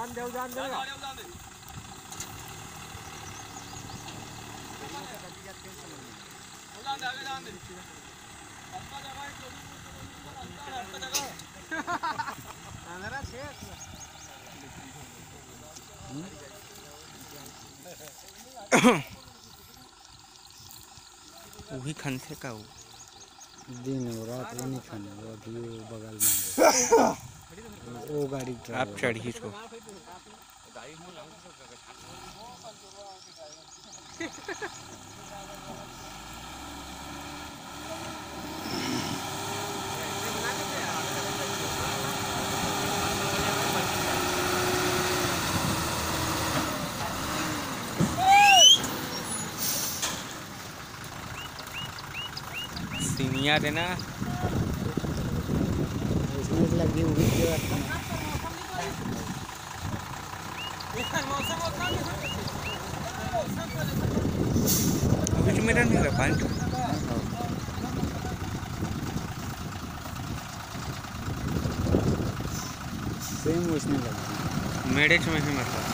जान दे वही खन से का दिन और रात वो नहीं खाने वो अभी बगल में वो गाड़ी आप चढ़ी तो सीनियर है ना उसमें लगी हुई कुछ मेरा नहीं रहा पानी सेम उसमें लगी मेरे में ही मतलब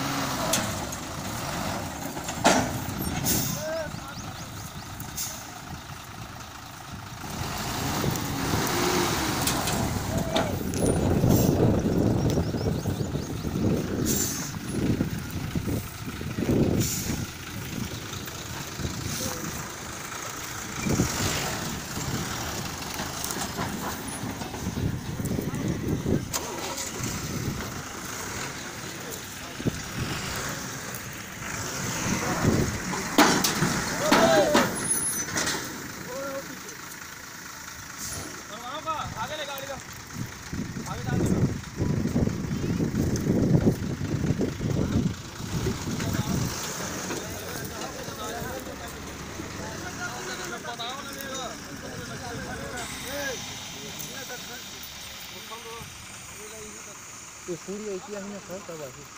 तो पूरी ऐसी हमने सर तब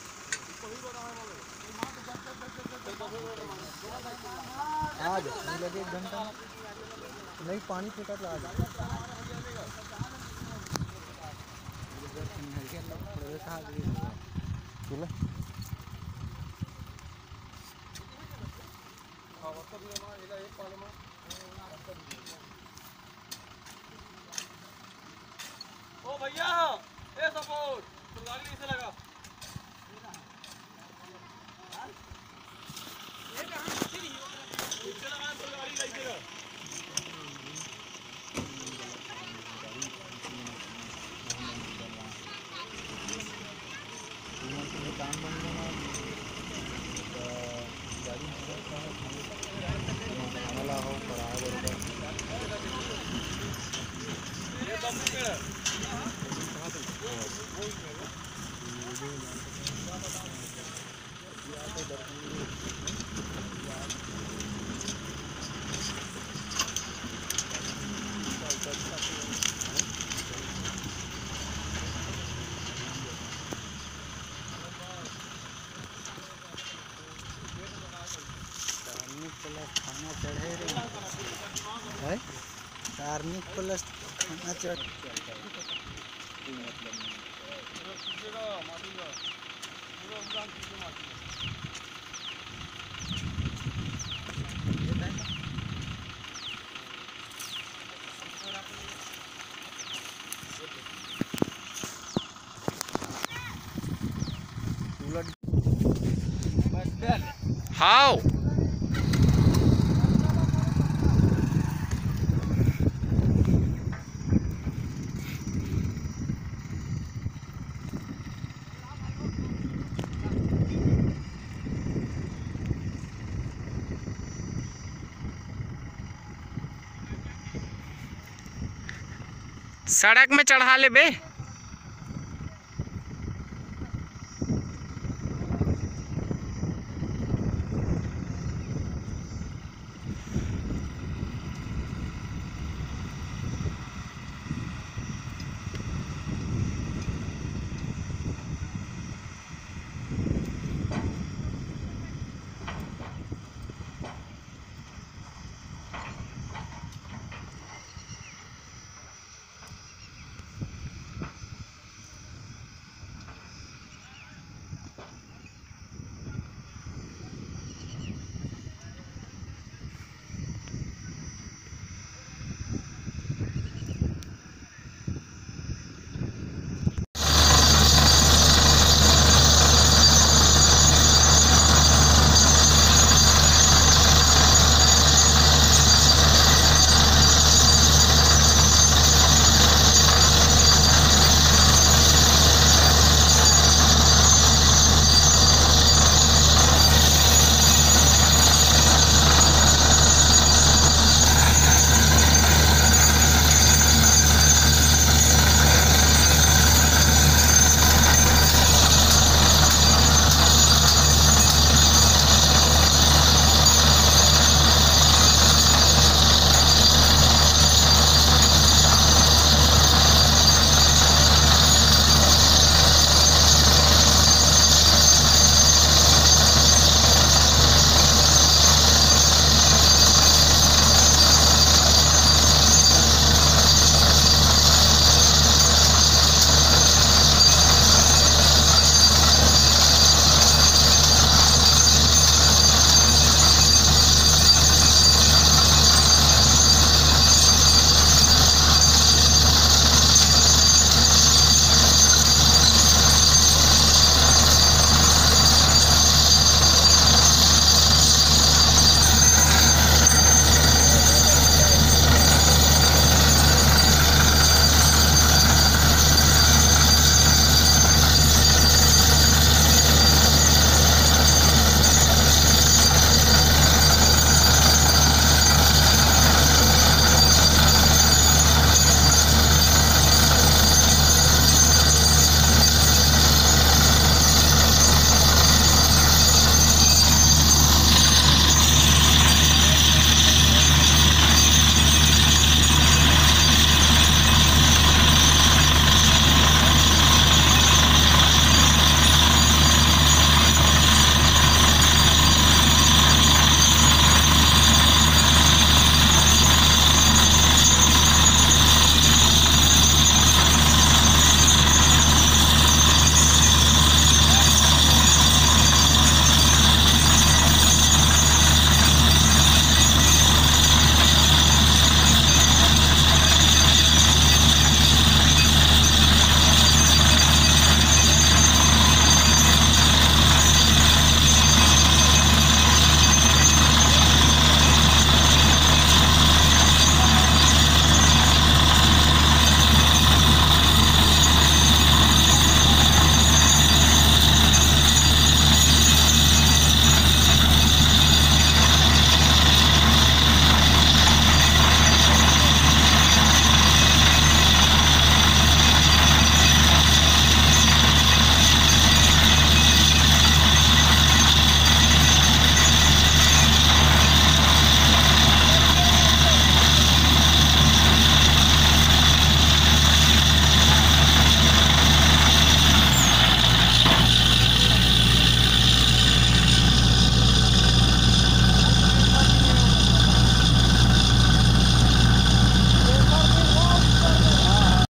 आज नहीं लगे 1 घंटा नहीं पानी फेंका तो आज ओ भैया ए सपोर्ट गाड़ी कैसे लगा ये कहां नीचे लगा तो गाड़ी लगेगा काम बन गया गाड़ी हमला हो पड़ा ये बम्बू पेड़ है खाना चढ़े रहे कार्निक प्लस खाना चढ़ हाउ सड़क में चढ़ा ले बे।